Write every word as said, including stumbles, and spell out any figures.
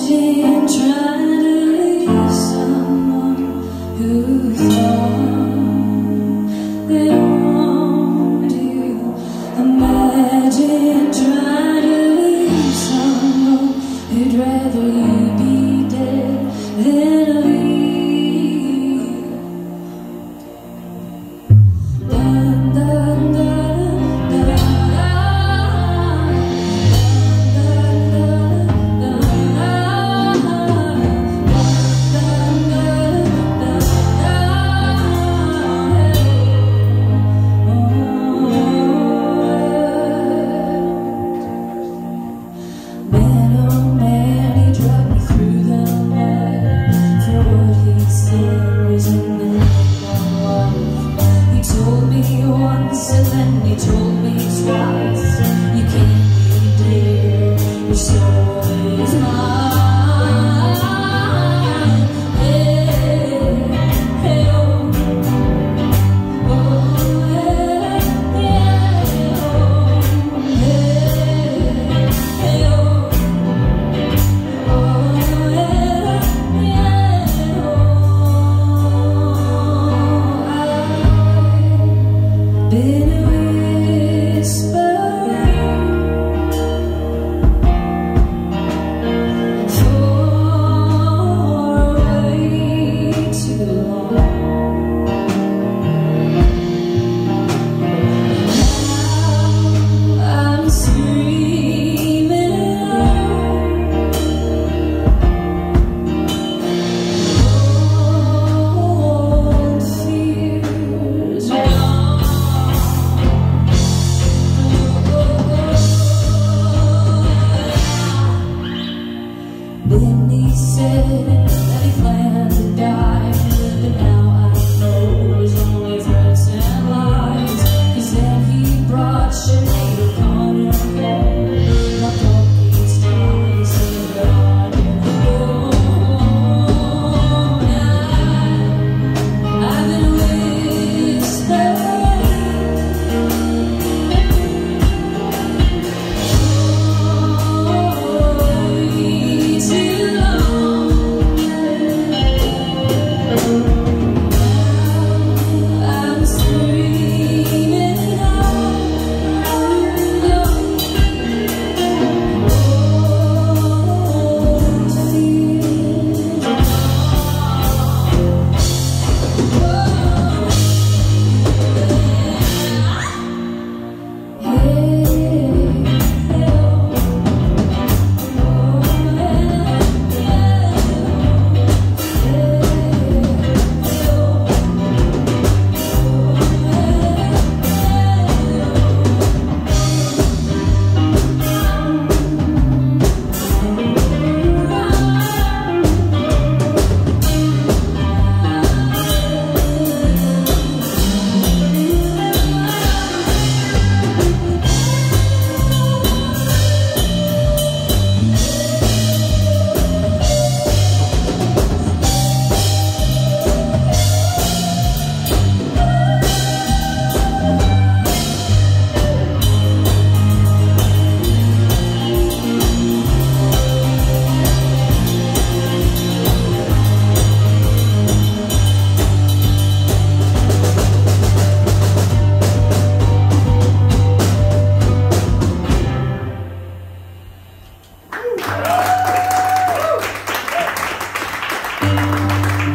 imagine trying to leave someone who thought they wanted you. Imagine trying to leave someone who'd rather you be dead than leave. Dun, dun, dun, dun, once and then he told me twice, you can't be dear, your soul is mine. Hey, hey, oh, oh, yeah, yeah, oh, hey, hey, oh, oh, yeah, yeah, oh. Been a whisper for way too long. Now I'm screaming old fears gone. Then he said